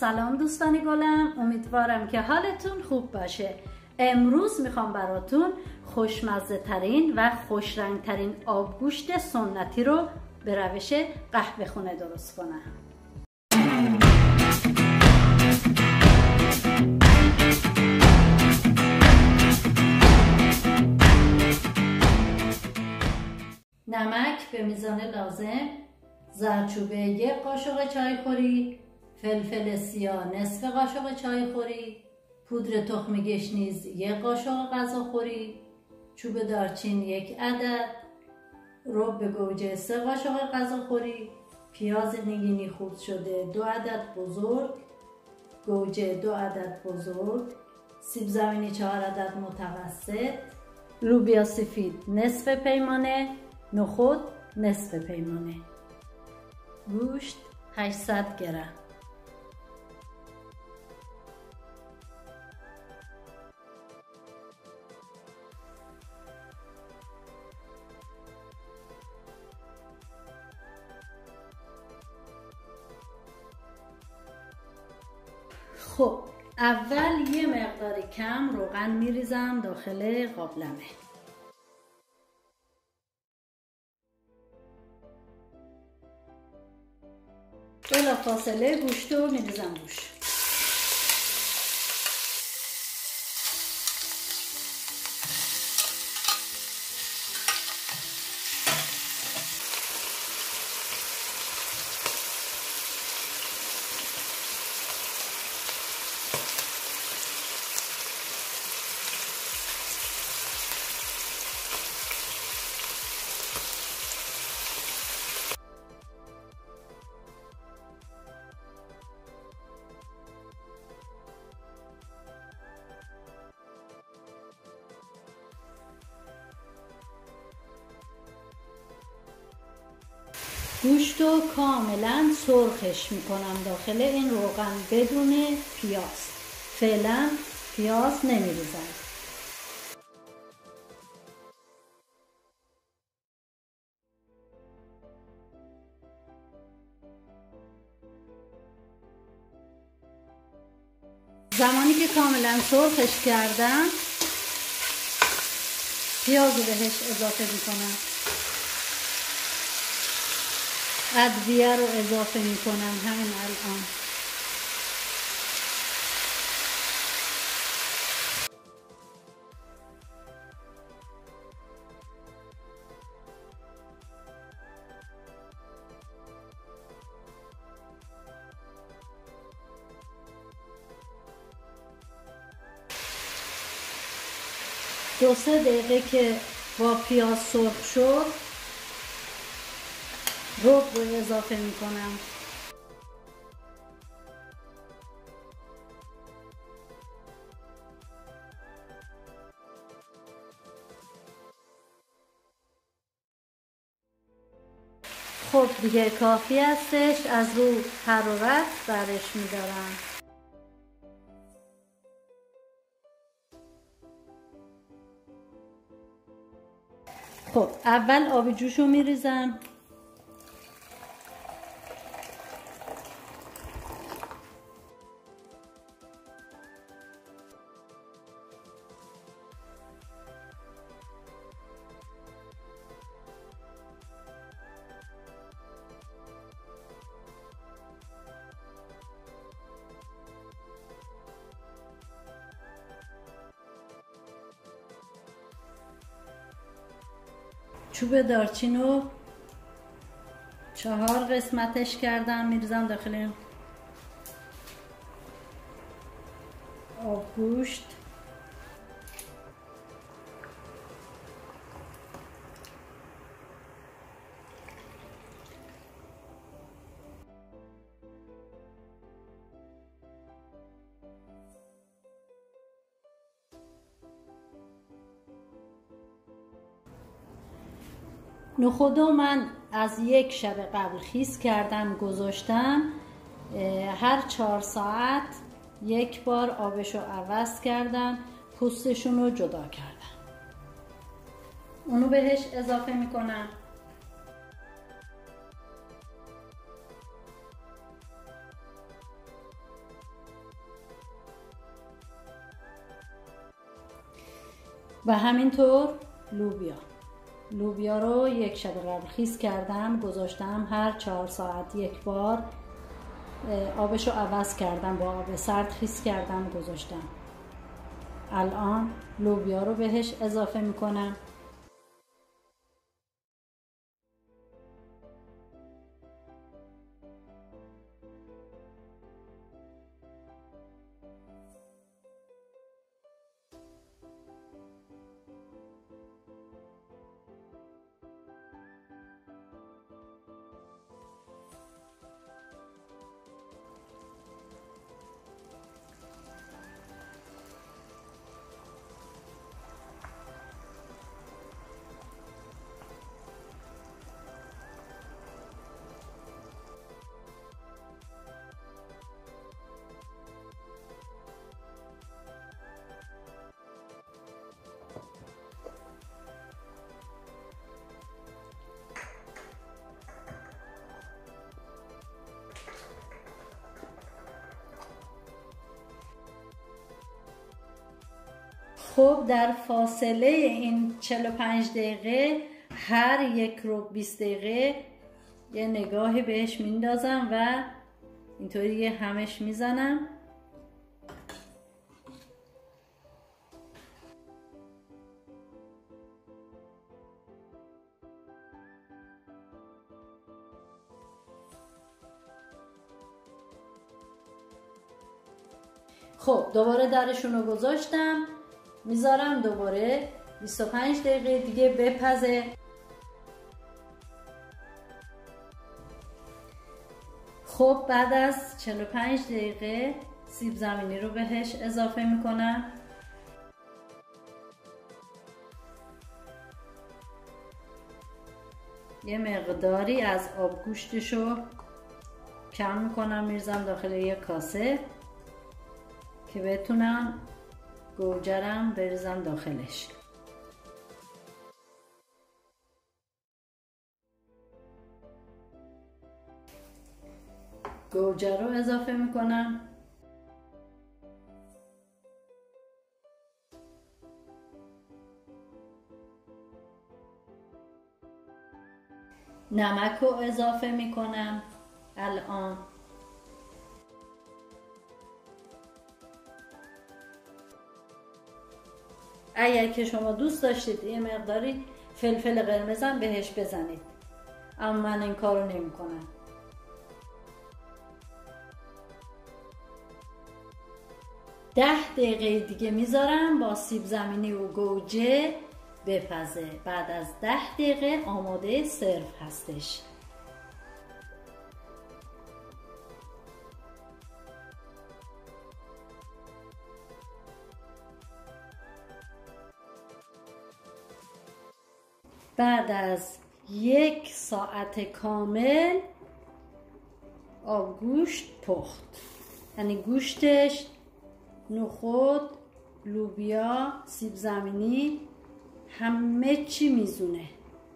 سلام دوستان گلم، امیدوارم که حالتون خوب باشه. امروز میخوام براتون خوشمزه ترین و خوشرنگ ترین آبگوشت سنتی رو به روش قهوه خونه درست کنم. نمک به میزان لازم، زردچوبه 1 قاشق چایخوری، فلفل سیاه نصف قاشق چایخوری، پودر تخم گشنیز 1 قاشق غذاخوری، چوب دارچین 1 عدد، رب گوجه 3 قاشق غذاخوری، پیاز نگینی خرد شده 2 عدد بزرگ، گوجه 2 عدد بزرگ، سیب زمینی 4 عدد متوسط، لوبیا سفید نصف پیمانه، نخود نصف پیمانه، گوشت 800 گرم. خب اول یه مقدار کم روغن میریزم داخل قابلمه. بلافاصله گوشت رو میریزم روش. گوشت رو کاملا سرخش میکنم داخل این روغن بدون پیاز. فعلا پیاز نمیریزم. زمانی که کاملا سرخش کردم پیاز رو بهش اضافه میکنم. ادویه رو اضافه میکنم همین الان. دو سه دقیقه که با پیاز سرخ شد رب رو اضافه میکنم. خب دیگه کافی هستش، از رو حرارت برش میدارم. خب اول آب جوش رو میریزم. چوب دارچین رو 4 قسمتش کردم میریزم داخل این آبگوشت. نخودو من از 1 شب قبل خیس کردم گذاشتم. هر 4 ساعت 1 بار آبشو عوض کردم، پوستشون رو جدا کردم. اونو بهش اضافه میکنم. و همینطور لوبیا رو یک شب قبل خیس کردم، گذاشتم هر 4 ساعت یک بار آبش رو عوض کردم، با آب سرد خیس کردم گذاشتم. الان لوبیا رو بهش اضافه میکنم. خب در فاصله این 45 دقیقه هر 1 رو 20 دقیقه یه نگاهی بهش میندازم و اینطوری یه همش میزنم. خب دوباره درشون رو گذاشتم، میذارم دوباره 25 دقیقه دیگه بپزه. خب بعد از 45 دقیقه سیب زمینی رو بهش اضافه میکنم. یه مقداری از آب گوشتشو کم میکنم، میریزم داخل یه کاسه که بتونم گوجرم بریزم داخلش. گوجه رو اضافه میکنم. نمک رو اضافه میکنم الان. اگر که شما دوست داشتید یه مقداری فلفل قرمزم بهش بزنید، اما من این کارو نمیکنم. ده دقیقه دیگه میذارم با سیب زمینی و گوجه بپزه. بعد از 10 دقیقه آماده سرو هستش. بعد از 1 ساعت کامل آبگوشت پخت، یعنی گوشتش، نخود، لوبیا، سیب زمینی همه چی میزونه.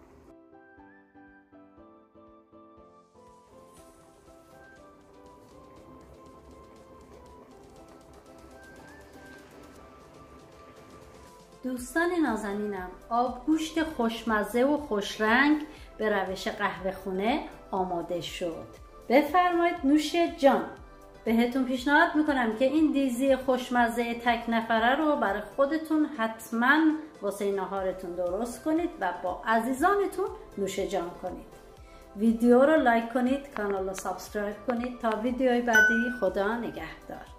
دوستان نازنینم، آبگوشت خوشمزه و خوشرنگ به روش قهوه خونه آماده شد. بفرمایید نوش جان. بهتون پیشنهاد میکنم که این دیزی خوشمزه تک نفره رو برای خودتون حتما واسه ناهارتون درست کنید و با عزیزانتون نوش جان کنید. ویدیو رو لایک کنید، کانال رو سابسکرایب کنید. تا ویدیوی بعدی، خدا نگهدار.